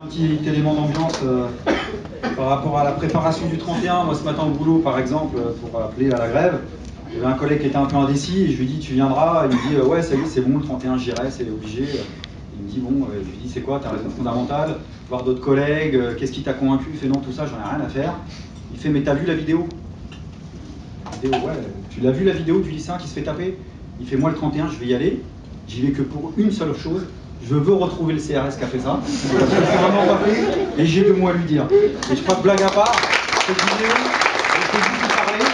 Un petit élément d'ambiance par rapport à la préparation du 31. Moi ce matin au boulot par exemple, pour appeler à la grève, il y avait un collègue qui était un peu indécis et je lui dis tu viendras, il me dit ouais ça y est c'est bon le 31 j'irai, c'est obligé. Il me dit bon, je lui dis c'est quoi ta raison fondamentale, voir d'autres collègues, qu'est-ce qui t'a convaincu? Il fait non tout ça j'en ai rien à faire. Il fait mais t'as vu la vidéo? Ouais, tu l'as vu la vidéo du lycéen qui se fait taper? Il fait moi le 31 je vais y aller, j'y vais que pour une seule chose. Je veux retrouver le CRS qui a fait ça, c'est vraiment pas fait, et j'ai deux mots à lui dire. Et je crois que blague à part, cette vidéo, elle fait beaucoup parler,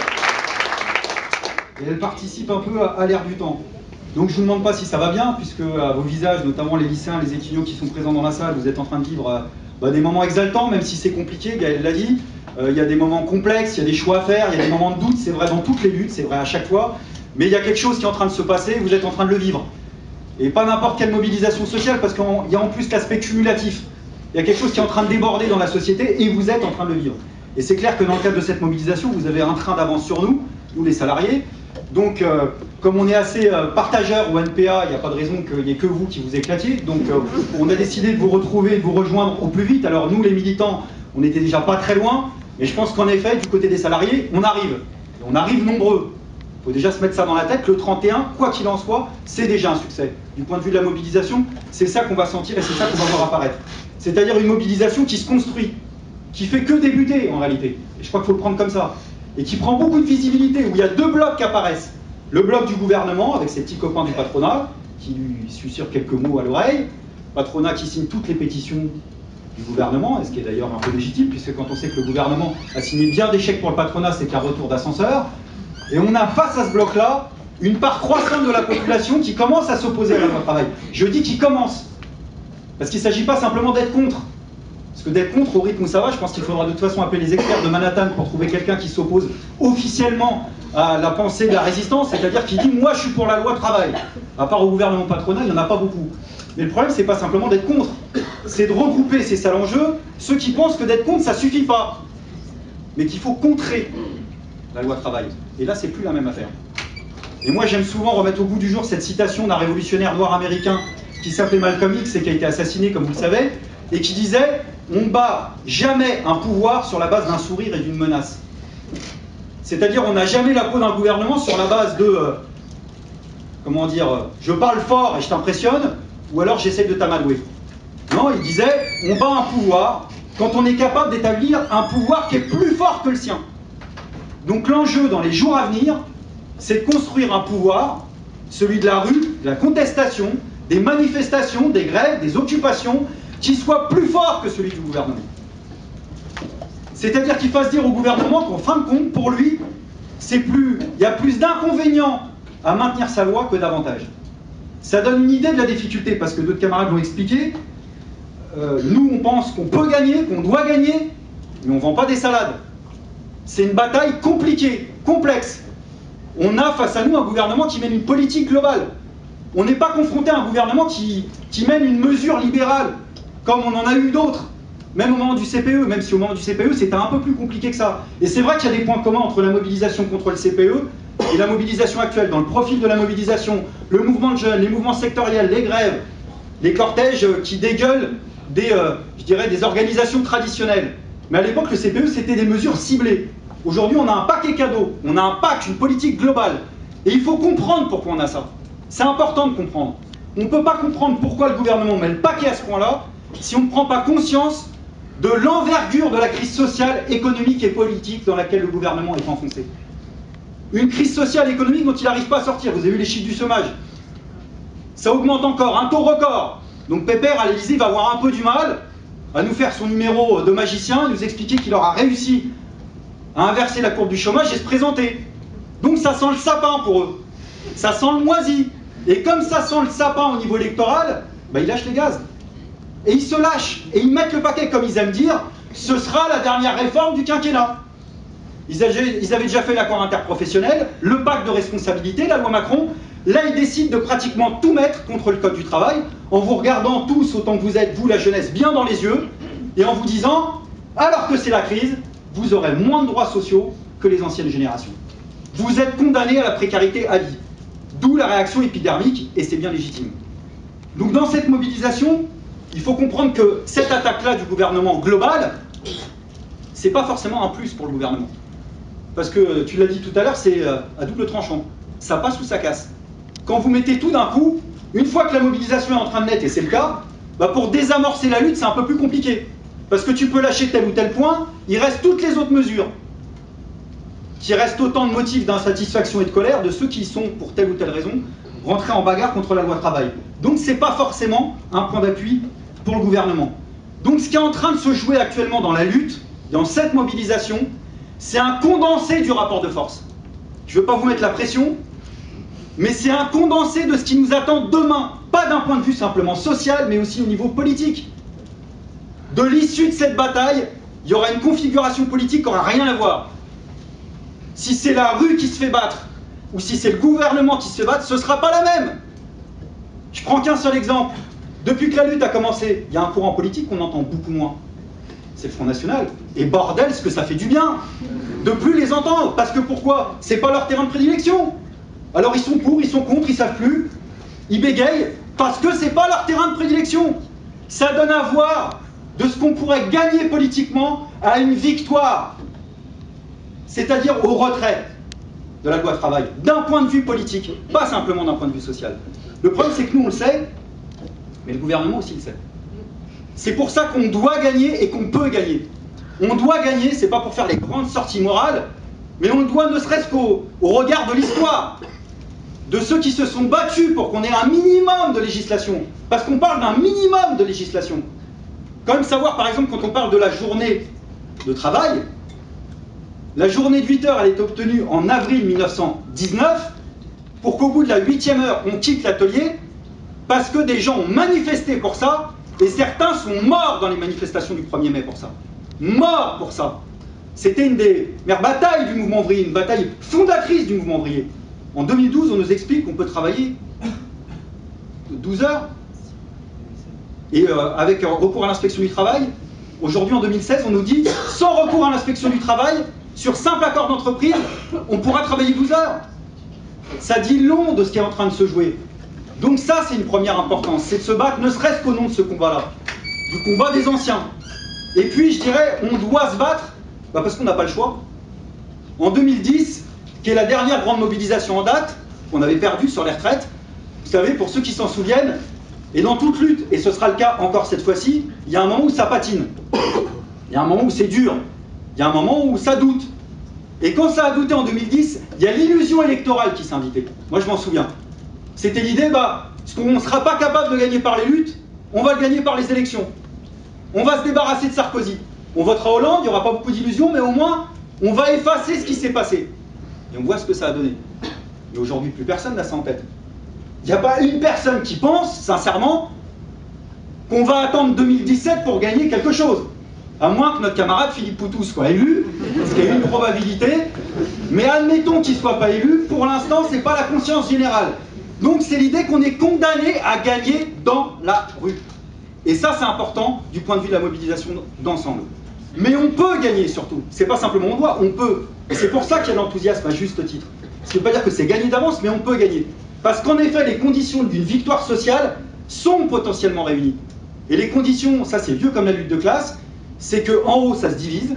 et elle participe un peu à l'air du temps. Donc je ne vous demande pas si ça va bien, puisque à vos visages, notamment les lycéens, les étudiants qui sont présents dans la salle, vous êtes en train de vivre des moments exaltants, même si c'est compliqué, Gaël l'a dit. Il y a des moments complexes, il y a des choix à faire, il y a des moments de doute, c'est vrai dans toutes les luttes, c'est vrai à chaque fois, mais il y a quelque chose qui est en train de se passer, vous êtes en train de le vivre. Et pas n'importe quelle mobilisation sociale, parce qu'il y a en plus l'aspect cumulatif. Il y a quelque chose qui est en train de déborder dans la société, et vous êtes en train de le vivre. Et c'est clair que dans le cadre de cette mobilisation, vous avez un train d'avance sur nous, nous les salariés. Donc, comme on est assez partageurs au NPA, il n'y a pas de raison qu'il n'y ait que vous qui vous éclatiez. Donc, on a décidé de vous retrouver, de vous rejoindre au plus vite. Alors, nous, les militants, on n'était déjà pas très loin, mais je pense qu'en effet, du côté des salariés, on arrive. Et on arrive nombreux. Il faut déjà se mettre ça dans la tête, le 31, quoi qu'il en soit, c'est déjà un succès. Du point de vue de la mobilisation, c'est ça qu'on va sentir et c'est ça qu'on va voir apparaître. C'est-à-dire une mobilisation qui se construit, qui fait que débuter en réalité. Et je crois qu'il faut le prendre comme ça. Et qui prend beaucoup de visibilité, où il y a deux blocs qui apparaissent. Le bloc du gouvernement, avec ses petits copains du patronat, qui lui susurrent quelques mots à l'oreille. Patronat qui signe toutes les pétitions du gouvernement, et ce qui est d'ailleurs un peu légitime, puisque quand on sait que le gouvernement a signé bien des chèques pour le patronat, c'est qu'un retour d'ascenseur. Et on a face à ce bloc-là une part croissante de la population qui commence à s'opposer à la loi travail. Je dis qui commence, parce qu'il ne s'agit pas simplement d'être contre. Parce que d'être contre, au rythme où ça va, je pense qu'il faudra de toute façon appeler les experts de Manhattan pour trouver quelqu'un qui s'oppose officiellement à la pensée de la résistance, c'est-à-dire qui dit « moi je suis pour la loi travail ». À part au gouvernement patronal, il n'y en a pas beaucoup. Mais le problème, c'est pas simplement d'être contre, c'est de regrouper, c'est ça l'enjeu, ceux qui pensent que d'être contre, ça suffit pas, mais qu'il faut contrer la loi travail. Et là, c'est plus la même affaire. Et moi, j'aime souvent remettre au goût du jour cette citation d'un révolutionnaire noir américain qui s'appelait Malcolm X et qui a été assassiné, comme vous le savez, et qui disait « On bat jamais un pouvoir sur la base d'un sourire et d'une menace ». C'est-à-dire, on n'a jamais la peau d'un gouvernement sur la base de comment dire, je parle fort et je t'impressionne, ou alors j'essaie de t'amadouer. Non, il disait « On bat un pouvoir quand on est capable d'établir un pouvoir qui est plus fort que le sien ». Donc l'enjeu dans les jours à venir, c'est de construire un pouvoir, celui de la rue, de la contestation, des manifestations, des grèves, des occupations, qui soit plus fort que celui du gouvernement. C'est-à-dire qu'il fasse dire au gouvernement qu'en fin de compte, pour lui, il y a plus d'inconvénients à maintenir sa loi que d'avantages. Ça donne une idée de la difficulté, parce que d'autres camarades l'ont expliqué. Nous, on pense qu'on peut gagner, qu'on doit gagner, mais on ne vend pas des salades. C'est une bataille compliquée, complexe. On a face à nous un gouvernement qui mène une politique globale. On n'est pas confronté à un gouvernement qui mène une mesure libérale, comme on en a eu d'autres, même au moment du CPE, même si au moment du CPE, c'était un peu plus compliqué que ça. Et c'est vrai qu'il y a des points communs entre la mobilisation contre le CPE et la mobilisation actuelle. Dans le profil de la mobilisation, le mouvement de jeunes, les mouvements sectoriels, les grèves, les cortèges qui dégueulent je dirais, des organisations traditionnelles. Mais à l'époque, le CPE, c'était des mesures ciblées. Aujourd'hui, on a un paquet cadeau, on a un pack, une politique globale. Et il faut comprendre pourquoi on a ça. C'est important de comprendre. On ne peut pas comprendre pourquoi le gouvernement met le paquet à ce point-là si on ne prend pas conscience de l'envergure de la crise sociale, économique et politique dans laquelle le gouvernement est enfoncé. Une crise sociale et économique dont il n'arrive pas à sortir. Vous avez vu les chiffres du chômage. Ça augmente encore, un taux record. Donc Pépère, à l'Élysée, va avoir un peu du mal à nous faire son numéro de magicien, nous expliquer qu'il aura réussi à inverser la courbe du chômage et se présenter. Donc ça sent le sapin pour eux. Ça sent le moisi. Et comme ça sent le sapin au niveau électoral, ils lâchent les gaz. Et ils se lâchent. Et ils mettent le paquet, comme ils aiment dire, ce sera la dernière réforme du quinquennat. Ils avaient déjà fait l'accord interprofessionnel, le pacte de responsabilité, la loi Macron. Là, ils décident de pratiquement tout mettre contre le code du travail, en vous regardant tous, autant que vous êtes, vous la jeunesse, bien dans les yeux, et en vous disant, alors que c'est la crise, vous aurez moins de droits sociaux que les anciennes générations. Vous êtes condamnés à la précarité à vie. D'où la réaction épidermique, et c'est bien légitime. Donc dans cette mobilisation, il faut comprendre que cette attaque-là du gouvernement global, c'est pas forcément un plus pour le gouvernement. Parce que, tu l'as dit tout à l'heure, c'est à double tranchant. Ça passe ou ça casse. Quand vous mettez tout d'un coup, une fois que la mobilisation est en train de naître, et c'est le cas, bah pour désamorcer la lutte, c'est un peu plus compliqué. Parce que tu peux lâcher tel ou tel point, il reste toutes les autres mesures. Qui restent autant de motifs d'insatisfaction et de colère de ceux qui sont, pour telle ou telle raison, rentrés en bagarre contre la loi travail. Donc c'est pas forcément un point d'appui pour le gouvernement. Donc ce qui est en train de se jouer actuellement dans la lutte, dans cette mobilisation, c'est un condensé du rapport de force. Je ne veux pas vous mettre la pression, mais c'est un condensé de ce qui nous attend demain, pas d'un point de vue simplement social, mais aussi au niveau politique. De l'issue de cette bataille, il y aura une configuration politique qui n'aura rien à voir. Si c'est la rue qui se fait battre, ou si c'est le gouvernement qui se fait battre, ce ne sera pas la même. Je prends qu'un seul exemple. Depuis que la lutte a commencé, il y a un courant politique qu'on entend beaucoup moins. C'est le Front National. Et bordel, ce que ça fait du bien de plus les entendre. Parce que pourquoi? C'est pas leur terrain de prédilection. Alors ils sont pour, ils sont contre, ils savent plus. Ils bégayent parce que c'est pas leur terrain de prédilection. Ça donne à voir de ce qu'on pourrait gagner politiquement à une victoire. C'est-à-dire au retrait de la loi travail, d'un point de vue politique, pas simplement d'un point de vue social. Le problème, c'est que nous, on le sait, mais le gouvernement aussi le sait. C'est pour ça qu'on doit gagner et qu'on peut gagner. On doit gagner, c'est pas pour faire les grandes sorties morales, mais on le doit ne serait-ce qu'au regard de l'histoire, de ceux qui se sont battus pour qu'on ait un minimum de législation. Parce qu'on parle d'un minimum de législation. Quand même savoir, par exemple, quand on parle de la journée de travail, la journée de 8 heures, elle est obtenue en avril 1919, pour qu'au bout de la 8e heure, on quitte l'atelier, parce que des gens ont manifesté pour ça, et certains sont morts dans les manifestations du 1er mai pour ça. Morts pour ça. C'était une des premières batailles du mouvement ouvrier, une bataille fondatrice du mouvement ouvrier. En 2012, on nous explique qu'on peut travailler 12 heures, et avec recours à l'inspection du travail. Aujourd'hui, en 2016, on nous dit, sans recours à l'inspection du travail, sur simple accord d'entreprise, on pourra travailler 12 heures. Ça dit long de ce qui est en train de se jouer. Donc ça, c'est une première importance, c'est de se battre, ne serait-ce qu'au nom de ce combat-là, du combat des anciens. Et puis, je dirais, on doit se battre, parce qu'on n'a pas le choix. En 2010, qui est la dernière grande mobilisation en date, qu'on avait perdue sur les retraites, vous savez, pour ceux qui s'en souviennent, et dans toute lutte, et ce sera le cas encore cette fois-ci, il y a un moment où ça patine. Il y a un moment où c'est dur. Il y a un moment où ça doute. Et quand ça a douté en 2010, il y a l'illusion électorale qui s'est invitée. Moi, je m'en souviens. C'était l'idée, ce qu'on ne sera pas capable de gagner par les luttes, on va le gagner par les élections. On va se débarrasser de Sarkozy. On votera Hollande, il n'y aura pas beaucoup d'illusions, mais au moins, on va effacer ce qui s'est passé. Et on voit ce que ça a donné. Et aujourd'hui, plus personne n'a ça en tête. Il n'y a pas une personne qui pense, sincèrement, qu'on va attendre 2017 pour gagner quelque chose. À moins que notre camarade Philippe Poutou soit élu, ce qui est une probabilité, mais admettons qu'il ne soit pas élu, pour l'instant, ce n'est pas la conscience générale. Donc c'est l'idée qu'on est condamné à gagner dans la rue. Et ça, c'est important du point de vue de la mobilisation d'ensemble. Mais on peut gagner surtout. C'est pas simplement on doit, on peut. Et c'est pour ça qu'il y a l'enthousiasme à juste titre. Ce qui ne veut pas dire que c'est gagné d'avance, mais on peut gagner. Parce qu'en effet, les conditions d'une victoire sociale sont potentiellement réunies. Et les conditions, ça c'est vieux comme la lutte de classe, c'est qu'en haut, ça se divise,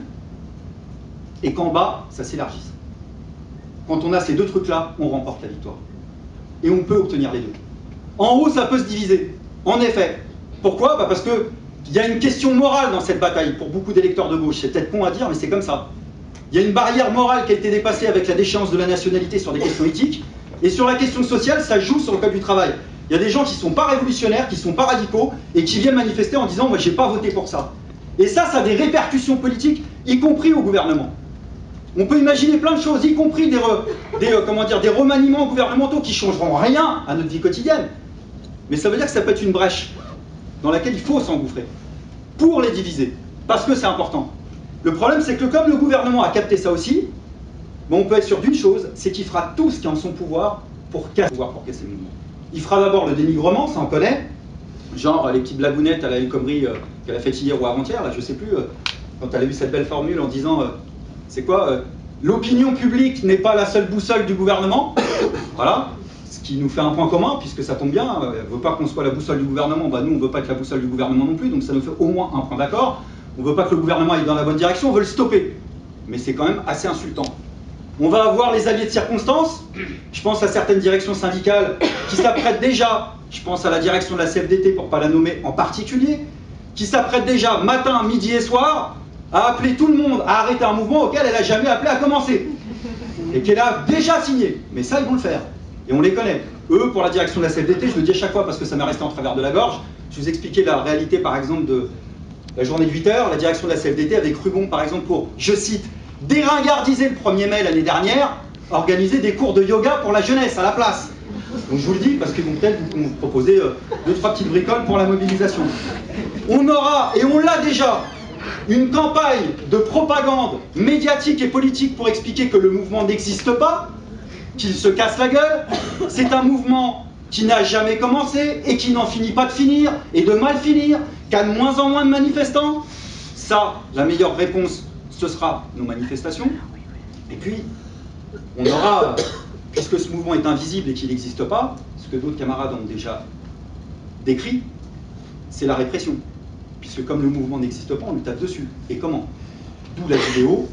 et qu'en bas, ça s'élargisse. Quand on a ces deux trucs-là, on remporte la victoire. Et on peut obtenir les deux. En haut, ça peut se diviser. En effet. Pourquoi? Parce qu'il y a une question morale dans cette bataille, pour beaucoup d'électeurs de gauche. C'est peut-être con à dire, mais c'est comme ça. Il y a une barrière morale qui a été dépassée avec la déchéance de la nationalité sur des questions éthiques, et sur la question sociale, ça joue sur le code du travail. Il y a des gens qui ne sont pas révolutionnaires, qui ne sont pas radicaux, et qui viennent manifester en disant « moi, j'ai pas voté pour ça ». Et ça a des répercussions politiques, y compris au gouvernement. On peut imaginer plein de choses, y compris des remaniements gouvernementaux qui ne changeront rien à notre vie quotidienne. Mais ça veut dire que ça peut être une brèche dans laquelle il faut s'engouffrer, pour les diviser, parce que c'est important. Le problème, c'est que comme le gouvernement a capté ça aussi, on peut être sûr d'une chose, c'est qu'il fera tout ce qui est en son pouvoir pour casser le mouvement. Il fera d'abord le dénigrement, ça on connaît, genre les petites blagounettes à la El Khomri qu'elle a fait hier ou avant-hier, là je sais plus, quand elle a eu cette belle formule en disant, c'est quoi, l'opinion publique n'est pas la seule boussole du gouvernement, voilà, ce qui nous fait un point commun, puisque ça tombe bien, elle ne veut pas qu'on soit la boussole du gouvernement, bah nous on ne veut pas être la boussole du gouvernement non plus, donc ça nous fait au moins un point d'accord. On ne veut pas que le gouvernement aille dans la bonne direction, on veut le stopper. Mais c'est quand même assez insultant. On va avoir les alliés de circonstance, je pense à certaines directions syndicales qui s'apprêtent déjà, je pense à la direction de la CFDT pour ne pas la nommer en particulier, qui s'apprête déjà matin, midi et soir à appeler tout le monde à arrêter un mouvement auquel elle n'a jamais appelé à commencer. Et qu'elle a déjà signé. Mais ça, ils vont le faire. Et on les connaît. Eux, pour la direction de la CFDT, je le dis à chaque fois parce que ça m'est resté en travers de la gorge, je vous expliquais la réalité, par exemple, de la journée de 8 heures. La direction de la CFDT avait cru bon, par exemple, pour, je cite, déringardiser le 1er mai l'année dernière, organiser des cours de yoga pour la jeunesse à la place. Donc je vous le dis parce qu'ils vont peut-être vous proposer 2-3 petites bricoles pour la mobilisation. On aura, et on l'a déjà, une campagne de propagande médiatique et politique pour expliquer que le mouvement n'existe pas, qu'il se casse la gueule. C'est un mouvement qui n'a jamais commencé et qui n'en finit pas de finir et de mal finir, qui a de moins en moins de manifestants. Ça, la meilleure réponse, ce sera nos manifestations. Et puis, on aura, puisque ce mouvement est invisible et qu'il n'existe pas, ce que d'autres camarades ont déjà décrit, c'est la répression. Puisque comme le mouvement n'existe pas, on lui tape dessus. Et comment? D'où la vidéo,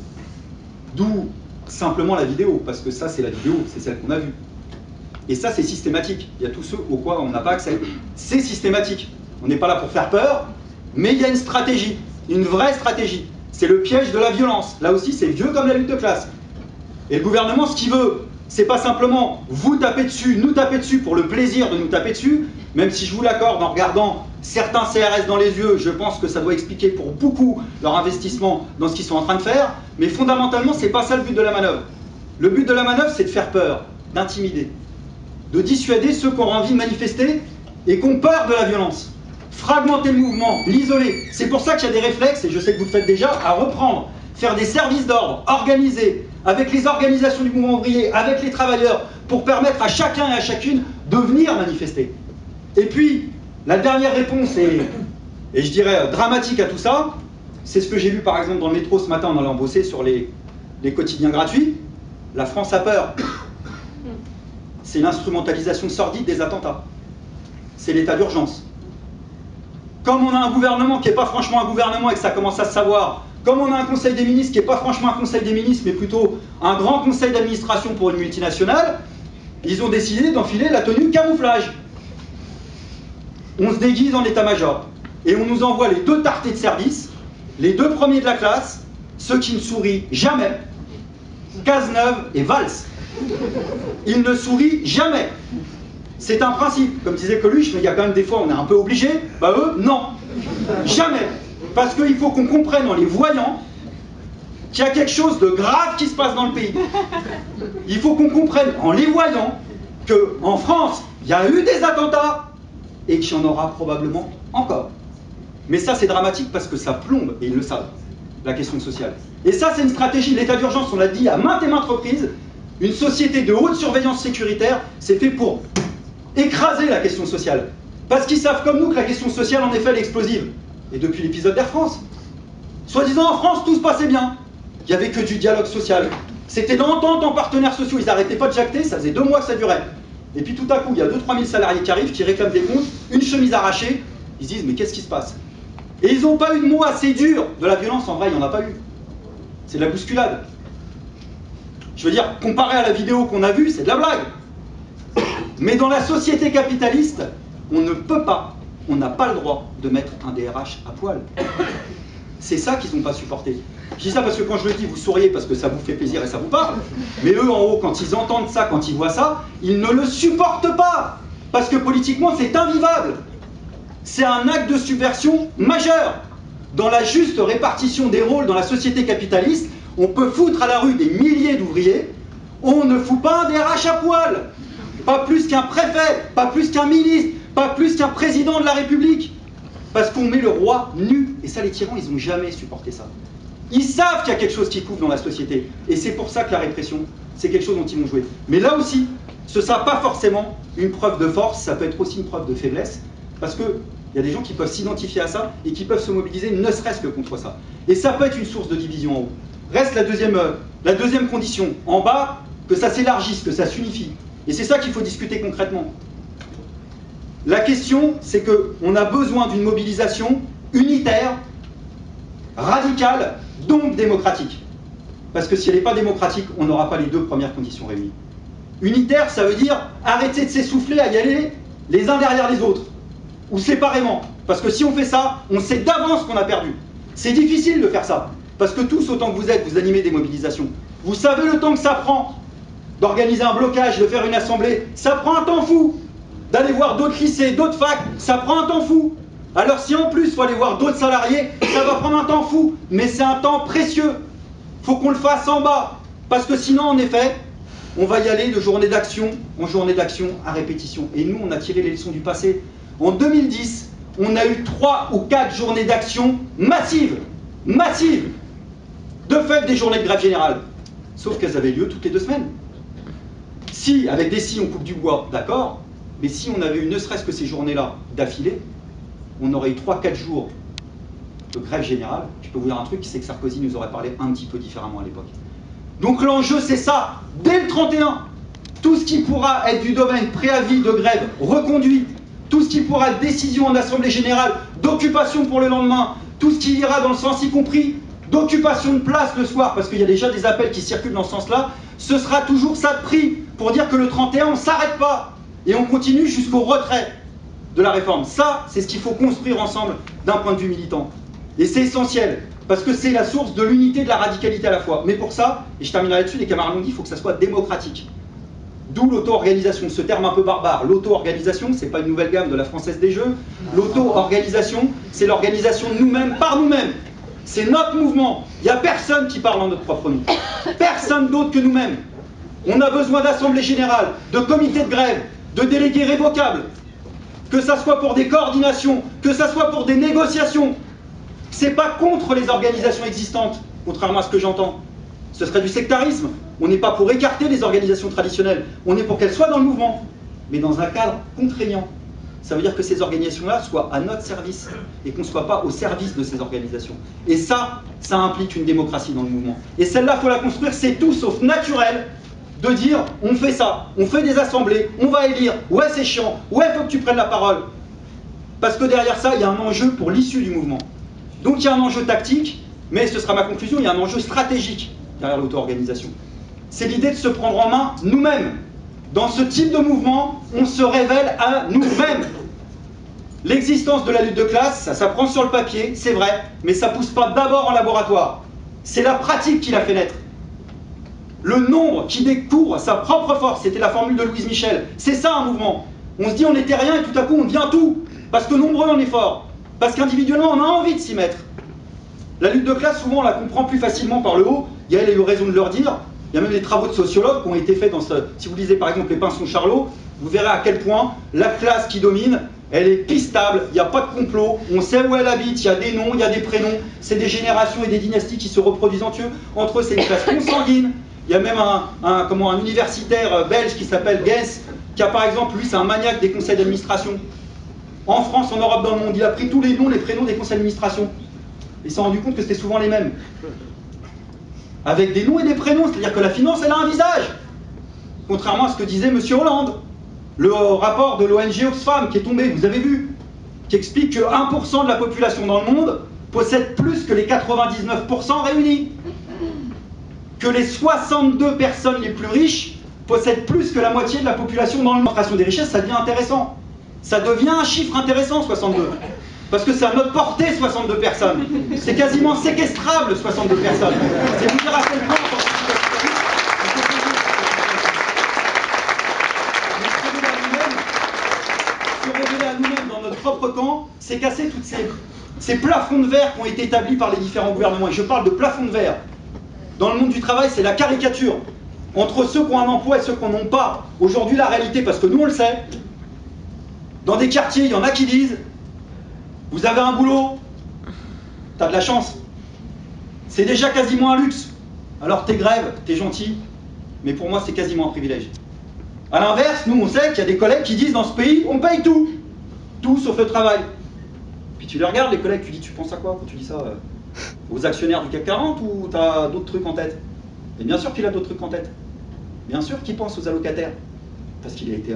d'où simplement la vidéo, parce que ça c'est la vidéo, c'est celle qu'on a vue. Et ça c'est systématique, il y a tous ceux aux quoi on n'a pas accès. C'est systématique, on n'est pas là pour faire peur, mais il y a une stratégie, une vraie stratégie. C'est le piège de la violence, là aussi c'est vieux comme la lutte de classe. Et le gouvernement, ce qu'il veut, c'est pas simplement vous taper dessus, nous taper dessus pour le plaisir de nous taper dessus, même si je vous l'accorde en regardant certains CRS dans les yeux, je pense que ça doit expliquer pour beaucoup leur investissement dans ce qu'ils sont en train de faire, mais fondamentalement, c'est pas ça le but de la manœuvre. Le but de la manœuvre, c'est de faire peur, d'intimider, de dissuader ceux qui ont envie de manifester et qui ont peur de la violence. Fragmenter le mouvement, l'isoler. C'est pour ça qu'il y a des réflexes, et je sais que vous le faites déjà, à reprendre, faire des services d'ordre, organiser, avec les organisations du mouvement ouvrier, avec les travailleurs, pour permettre à chacun et à chacune de venir manifester. Et puis, la dernière réponse, et je dirais dramatique à tout ça, c'est ce que j'ai vu par exemple dans le métro ce matin en allant bosser sur les quotidiens gratuits. La France a peur. C'est l'instrumentalisation sordide des attentats. C'est l'état d'urgence. Comme on a un gouvernement qui n'est pas franchement un gouvernement et que ça commence à se savoir, comme on a un conseil des ministres qui n'est pas franchement un conseil des ministres, mais plutôt un grand conseil d'administration pour une multinationale, ils ont décidé d'enfiler la tenue camouflage. On se déguise en état-major et on nous envoie les 2 tartés de service, les 2 premiers de la classe, ceux qui ne sourient jamais, Cazeneuve et Valls. Ils ne sourient jamais. C'est un principe, comme disait Coluche, mais il y a quand même des fois on est un peu obligé, bah eux, non. Jamais. Parce qu'il faut qu'on comprenne en les voyant qu'il y a quelque chose de grave qui se passe dans le pays. Il faut qu'on comprenne en les voyant qu'en France, il y a eu des attentats, et qu'il y en aura probablement encore. Mais ça, c'est dramatique parce que ça plombe, et ils le savent, la question sociale. Et ça, c'est une stratégie. L'état d'urgence, on l'a dit à maintes et maintes reprises, une société de haute surveillance sécuritaire, c'est fait pour écraser la question sociale. Parce qu'ils savent comme nous que la question sociale, en effet, elle est explosive. Et depuis l'épisode d'Air France, soi-disant en France, tout se passait bien. Il n'y avait que du dialogue social. C'était d'entente en partenaires sociaux. Ils n'arrêtaient pas de jacter, ça faisait 2 mois que ça durait. Et puis tout à coup, il y a 2-3 000 salariés qui arrivent, qui réclament des comptes, une chemise arrachée. Ils se disent, mais qu'est-ce qui se passe? Et ils n'ont pas eu de mots assez durs. De la violence, en vrai, il n'y en a pas eu. C'est de la bousculade. Je veux dire, comparé à la vidéo qu'on a vue, c'est de la blague. Mais dans la société capitaliste, on ne peut pas, on n'a pas le droit de mettre un DRH à poil. C'est ça qu'ils n'ont pas supporté. Je dis ça parce que quand je le dis, vous souriez parce que ça vous fait plaisir et ça vous parle. Mais eux, en haut, quand ils entendent ça, quand ils voient ça, ils ne le supportent pas. Parce que politiquement, c'est invivable. C'est un acte de subversion majeur. Dans la juste répartition des rôles dans la société capitaliste, on peut foutre à la rue des milliers d'ouvriers, on ne fout pas un DRH à poil. Pas plus qu'un préfet, pas plus qu'un ministre, pas plus qu'un président de la République. Parce qu'on met le roi nu. Et ça, les tyrans, ils n'ont jamais supporté ça. Ils savent qu'il y a quelque chose qui couvre dans la société. Et c'est pour ça que la répression, c'est quelque chose dont ils vont jouer. Mais là aussi, ce ne sera pas forcément une preuve de force, ça peut être aussi une preuve de faiblesse. Parce qu'il y a des gens qui peuvent s'identifier à ça et qui peuvent se mobiliser ne serait-ce que contre ça. Et ça peut être une source de division en haut. Reste la deuxième condition. En bas, que ça s'élargisse, que ça s'unifie. Et c'est ça qu'il faut discuter concrètement. La question, c'est qu'on a besoin d'une mobilisation unitaire, radicale, donc démocratique. Parce que si elle n'est pas démocratique, on n'aura pas les deux premières conditions réunies. Unitaire, ça veut dire arrêter de s'essouffler à y aller les uns derrière les autres, ou séparément. Parce que si on fait ça, on sait d'avance qu'on a perdu. C'est difficile de faire ça, parce que tous, autant que vous êtes, vous animez des mobilisations. Vous savez le temps que ça prend d'organiser un blocage, de faire une assemblée. Ça prend un temps fou. D'aller voir d'autres lycées, d'autres facs, ça prend un temps fou. Alors si en plus il faut aller voir d'autres salariés, ça va prendre un temps fou. Mais c'est un temps précieux. Il faut qu'on le fasse en bas. Parce que sinon, en effet, on va y aller de journée d'action en journée d'action à répétition. Et nous, on a tiré les leçons du passé. En 2010, on a eu 3 ou 4 journées d'action massives. Massives. De fait, des journées de grève générale. Sauf qu'elles avaient lieu toutes les 2 semaines. Si, avec des scies, on coupe du bois, d'accord. Mais si on avait eu ne serait-ce que ces journées-là d'affilée, on aurait eu 3-4 jours de grève générale. Je peux vous dire un truc, c'est que Sarkozy nous aurait parlé un petit peu différemment à l'époque. Donc l'enjeu, c'est ça. Dès le 31, tout ce qui pourra être du domaine préavis de grève reconduit, tout ce qui pourra être décision en assemblée générale, d'occupation pour le lendemain, tout ce qui ira dans le sens y compris d'occupation de place le soir, parce qu'il y a déjà des appels qui circulent dans ce sens-là, ce sera toujours ça de prix pour dire que le 31, on ne s'arrête pas. Et on continue jusqu'au retrait de la réforme. Ça, c'est ce qu'il faut construire ensemble d'un point de vue militant. Et c'est essentiel, parce que c'est la source de l'unité et de la radicalité à la fois. Mais pour ça, et je terminerai là-dessus, les camarades l'ont dit, il faut que ça soit démocratique. D'où l'auto-organisation, ce terme un peu barbare. L'auto-organisation, c'est pas une nouvelle gamme de la Française des Jeux. L'auto-organisation, c'est l'organisation de nous-mêmes par nous-mêmes. C'est notre mouvement. Il n'y a personne qui parle en notre propre nom. Personne d'autre que nous-mêmes. On a besoin d'assemblées générales, de comités de grève, de délégués révocables, que ça soit pour des coordinations, que ça soit pour des négociations. C'est pas contre les organisations existantes, contrairement à ce que j'entends. Ce serait du sectarisme. On n'est pas pour écarter les organisations traditionnelles, on est pour qu'elles soient dans le mouvement, mais dans un cadre contraignant. Ça veut dire que ces organisations-là soient à notre service et qu'on ne soit pas au service de ces organisations. Et ça implique une démocratie dans le mouvement. Et celle-là, il faut la construire, c'est tout sauf naturel de dire on fait ça, on fait des assemblées, on va élire, ouais c'est chiant, ouais faut que tu prennes la parole. Parce que derrière ça, il y a un enjeu pour l'issue du mouvement. Donc il y a un enjeu tactique, mais ce sera ma conclusion, il y a un enjeu stratégique derrière l'auto-organisation. C'est l'idée de se prendre en main nous-mêmes. Dans ce type de mouvement, on se révèle à nous-mêmes. L'existence de la lutte de classe, ça s'apprend sur le papier, c'est vrai, mais ça ne pousse pas d'abord en laboratoire. C'est la pratique qui l'a fait naître. Le nombre qui découvre sa propre force, c'était la formule de Louise Michel. C'est ça un mouvement. On se dit on n'était rien et tout à coup on devient tout. Parce que nombreux on est fort. Parce qu'individuellement on a envie de s'y mettre. La lutte de classe, souvent on la comprend plus facilement par le haut. Yael a eu raison de leur dire. Il y a même des travaux de sociologues qui ont été faits dans ce... Si vous lisez par exemple les Pinsons Charlot, vous verrez à quel point la classe qui domine, elle est pistable, il n'y a pas de complot, on sait où elle habite, il y a des noms, il y a des prénoms, c'est des générations et des dynasties qui se reproduisent entre eux, c'est une classe consanguine. Il y a même un universitaire belge qui s'appelle Guess, qui a par exemple, lui c'est un maniaque des conseils d'administration. En France, en Europe, dans le monde, il a pris tous les noms, les prénoms des conseils d'administration. Il s'est rendu compte que c'était souvent les mêmes. Avec des noms et des prénoms, c'est-à-dire que la finance, elle a un visage. Contrairement à ce que disait M. Hollande. Le rapport de l'ONG Oxfam qui est tombé, vous avez vu, qui explique que 1% de la population dans le monde possède plus que les 99% réunis. Que les 62 personnes les plus riches possèdent plus que la moitié de la population dans le monde. L'administration des richesses, ça devient intéressant. Ça devient un chiffre intéressant, 62. Parce que c'est à notre portée, 62 personnes. C'est quasiment séquestrable, 62 personnes. C'est vous dire à quel point... Se révéler à nous-mêmes dans notre propre camp, c'est casser toutes ces plafonds de verre qui ont été établis par les différents gouvernements. Et je parle de plafonds de verre. Dans le monde du travail, c'est la caricature. Entre ceux qui ont un emploi et ceux qui n'en ont pas. Aujourd'hui, la réalité, parce que nous on le sait, dans des quartiers, il y en a qui disent vous avez un boulot, t'as de la chance. C'est déjà quasiment un luxe. Alors t'es grève, t'es gentil, mais pour moi c'est quasiment un privilège. A l'inverse, nous on sait qu'il y a des collègues qui disent dans ce pays, on paye tout. Tout sauf le travail. Puis tu les regardes les collègues, tu dis tu penses à quoi quand tu dis ça aux actionnaires du CAC 40 ou t'as d'autres trucs en tête? Et bien sûr qu'il a d'autres trucs en tête. Bien sûr qu'il pense aux allocataires. Parce qu'il a été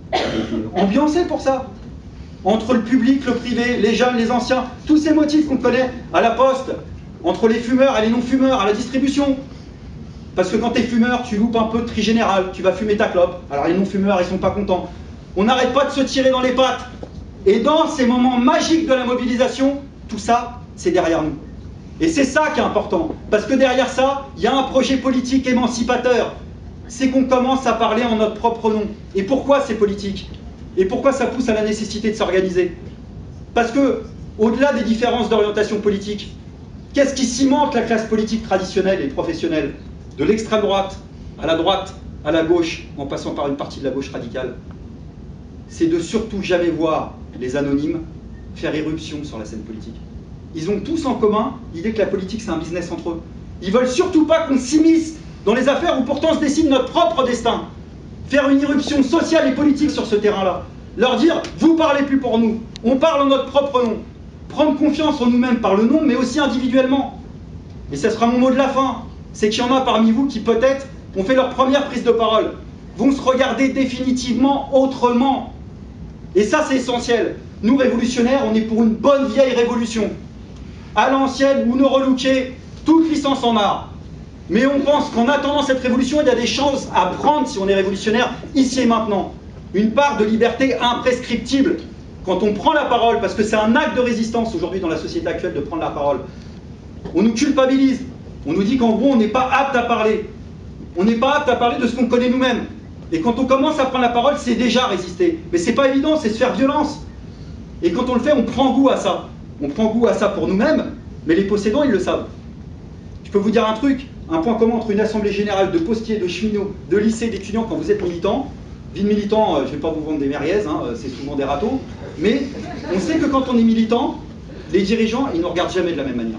ambiancé pour ça. Entre le public, le privé, les jeunes, les anciens, tous ces motifs qu'on connaît à la poste, entre les fumeurs et les non-fumeurs, à la distribution. Parce que quand tu es fumeur, tu loupes un peu de tri général, tu vas fumer ta clope. Alors les non-fumeurs, ils sont pas contents. On n'arrête pas de se tirer dans les pattes. Et dans ces moments magiques de la mobilisation, tout ça, c'est derrière nous. Et c'est ça qui est important. Parce que derrière ça, il y a un projet politique émancipateur. C'est qu'on commence à parler en notre propre nom. Et pourquoi c'est politique? Et pourquoi ça pousse à la nécessité de s'organiser? Parce que, au-delà des différences d'orientation politique, qu'est-ce qui cimente la classe politique traditionnelle et professionnelle? De l'extrême droite, à la gauche, en passant par une partie de la gauche radicale. C'est de surtout jamais voir les anonymes faire irruption sur la scène politique. Ils ont tous en commun l'idée que la politique c'est un business entre eux. Ils veulent surtout pas qu'on s'immisce dans les affaires où pourtant se décide notre propre destin. Faire une irruption sociale et politique sur ce terrain-là. Leur dire, vous parlez plus pour nous, on parle en notre propre nom. Prendre confiance en nous-mêmes par le nom, mais aussi individuellement. Et ça sera mon mot de la fin. C'est qu'il y en a parmi vous qui peut-être ont fait leur première prise de parole, vont se regarder définitivement autrement. Et ça c'est essentiel. Nous révolutionnaires, on est pour une bonne vieille révolution. À l'ancienne ou ne relooker, toute licence en art. Mais on pense qu'en attendant cette révolution, il y a des chances à prendre si on est révolutionnaire ici et maintenant. Une part de liberté imprescriptible. Quand on prend la parole, parce que c'est un acte de résistance aujourd'hui dans la société actuelle de prendre la parole, on nous culpabilise. On nous dit qu'en gros, on n'est pas apte à parler. On n'est pas apte à parler de ce qu'on connaît nous-mêmes. Et quand on commence à prendre la parole, c'est déjà résister. Mais c'est pas évident, c'est se faire violence. Et quand on le fait, on prend goût à ça. On prend goût à ça pour nous-mêmes, mais les possédants, ils le savent. Je peux vous dire un truc, un point commun entre une assemblée générale de postiers, de cheminots, de lycées, d'étudiants quand vous êtes militant. Vie de militant, je ne vais pas vous vendre des merguez, hein, c'est souvent des râteaux. Mais on sait que quand on est militant, les dirigeants, ils ne nous regardent jamais de la même manière.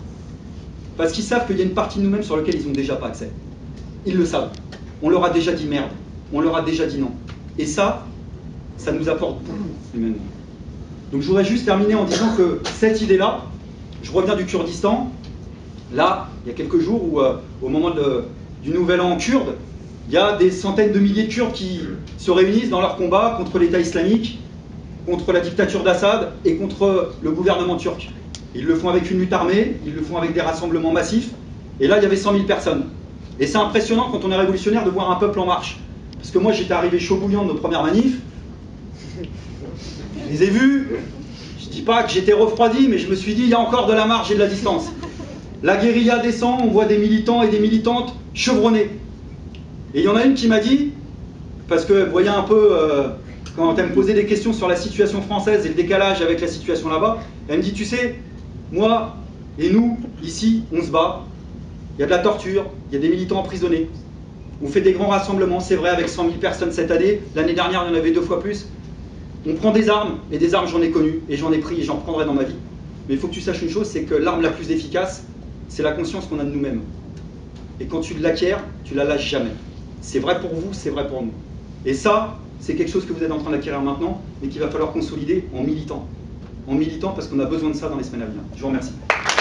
Parce qu'ils savent qu'il y a une partie de nous-mêmes sur laquelle ils n'ont déjà pas accès. Ils le savent. On leur a déjà dit merde. On leur a déjà dit non. Et ça nous apporte beaucoup humainement. Donc je voudrais juste terminer en disant que cette idée-là, je reviens du Kurdistan, là, il y a quelques jours où, au moment du nouvel an kurde, il y a des centaines de milliers de Kurdes qui se réunissent dans leur combat contre l'État islamique, contre la dictature d'Assad et contre le gouvernement turc. Ils le font avec une lutte armée, ils le font avec des rassemblements massifs, et là il y avait 100 000 personnes. Et c'est impressionnant quand on est révolutionnaire de voir un peuple en marche. Parce que moi j'étais arrivé chaud bouillant de nos premières manifs, je les ai vus, je dis pas que j'étais refroidi, mais je me suis dit il y a encore de la marge et de la distance. La guérilla descend, on voit des militants et des militantes chevronnés. Et il y en a une qui m'a dit, parce que vous voyez un peu, quand elle me posait des questions sur la situation française et le décalage avec la situation là-bas, elle me dit, tu sais, moi et nous, ici, on se bat, il y a de la torture, il y a des militants emprisonnés, on fait des grands rassemblements, c'est vrai, avec 100 000 personnes cette année, l'année dernière il y en avait 2 fois plus, on prend des armes, et des armes j'en ai connues, et j'en ai pris, et j'en prendrai dans ma vie. Mais il faut que tu saches une chose, c'est que l'arme la plus efficace, c'est la conscience qu'on a de nous-mêmes. Et quand tu l'acquiers, tu la lâches jamais. C'est vrai pour vous, c'est vrai pour nous. Et ça, c'est quelque chose que vous êtes en train d'acquérir maintenant, et qu'il va falloir consolider en militant. En militant parce qu'on a besoin de ça dans les semaines à venir. Je vous remercie.